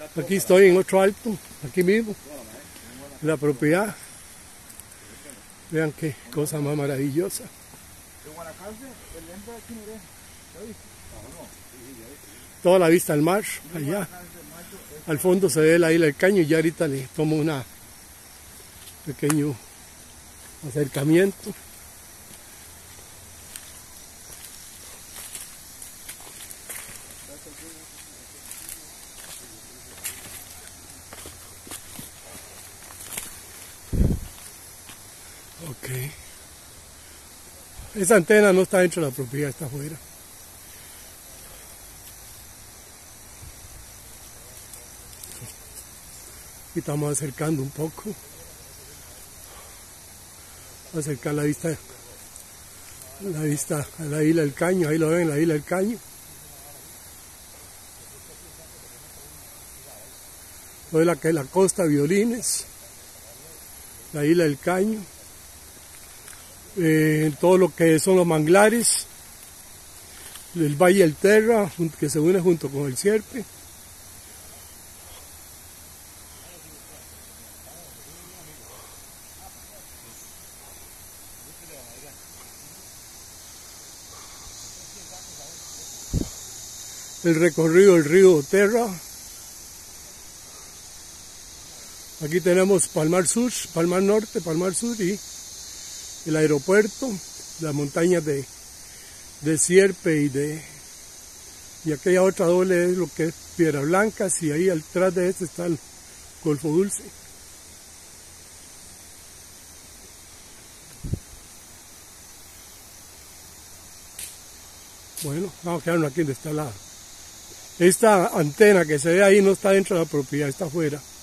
Aquí estoy en otro alto, aquí mismo, en la propiedad. Vean qué cosa más maravillosa. Toda la vista al mar, allá. Al fondo se ve la isla del Caño y ya ahorita le tomo un pequeño acercamiento. Ok. Esa antena no está dentro de la propiedad, está afuera. Y estamos acercando un poco. Acercar la vista a la isla del Caño. Ahí lo ven, la isla del Caño. Todo la que es la costa, Violines, la isla del Caño, todo lo que son los manglares, el Valle del Terra, que se une junto con el Sierpe. El recorrido del río Terra. Aquí tenemos Palmar Sur, Palmar Norte, Palmar Sur y el aeropuerto, las montañas de Sierpe y aquella otra doble es lo que es Piedras Blancas y ahí atrás de este está el Golfo Dulce. Bueno, vamos a quedarnos aquí donde está esta antena que se ve ahí, no está dentro de la propiedad, está afuera.